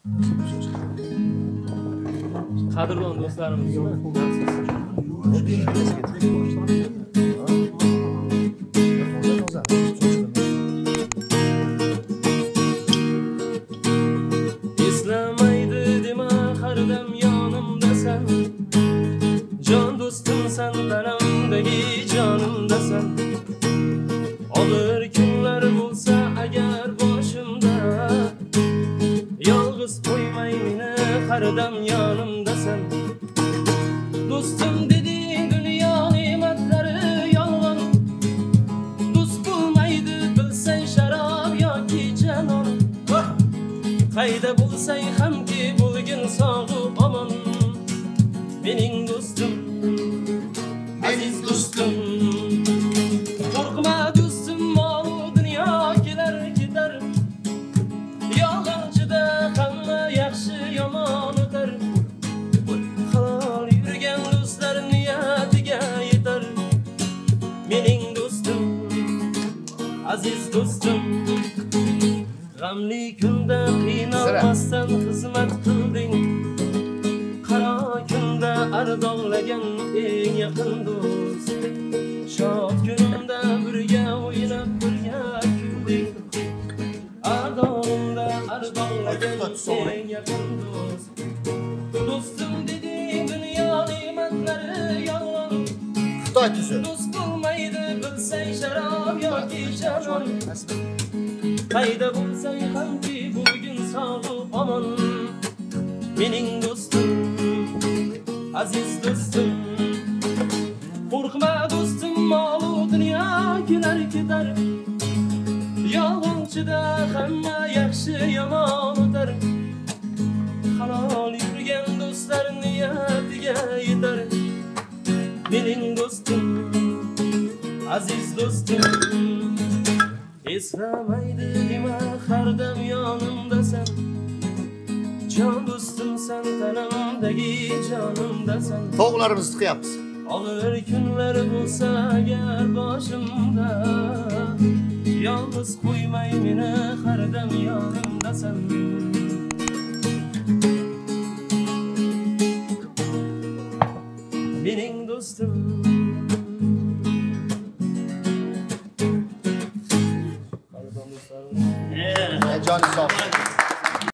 Qadrlon do'stlarimizmi? Eslamaydi dema har dam yonimdasan. Jon do'stimsan, tanamdagi jonimdasan. Olur kunlar bo'lsa agar boshimda, yolg'iz qo'ymay meni har dam yonimdasan. Do'stim deding dunyo ne'matlari yolg'on. Do'st bo'lmaydi bilsang sharob yoki janon. Qayda bo'lsang hamki bo'lgin sog'u omon. Mening do'stim, aziz do'stim. Qo'rqma do'stim, mol dunyo kelar ketar. Yolg'onchida hamma yaxshi yomon o'tar. Halol yurgan do'stlar niyatiga yetar. Mening do'stim, aziz do'stim. G'amli kunda qiynalmasdan xizmat qilding. Qaro kunda ardog'lagan eng yaqin do'st. Shod kunimda birga o'ynab birga kulding. Ardog'imda ardog'lagan eng yaqin do'st. Do'stim deding dunyo ne'matlari yolg'on. Xitoy tuzi. Do'st bo'lmaydi bilsang sharob yoki janon. Qayda bo'lsang hamki bo'lgin sog'u omon. Mening do'stim, aziz do'stim. Qo'rqma do'stim, mol dunyo kelar ketar. Yolg'onchida hamma yaxshi yomon o'tar. Halol yurgan do'stlar niyatiga yetar. Mening do'stim, aziz do'stim. Eslamaydi dema har dam yonimdasan. Jon do'stimsan, tanamdagi jonimdasan. To'g'larimizni tiqyapmiz. Og'ir kunlar bo'lsa agar boshimda, yolg'iz qo'ymay meni har dam yonimdasan. Mening do'stim,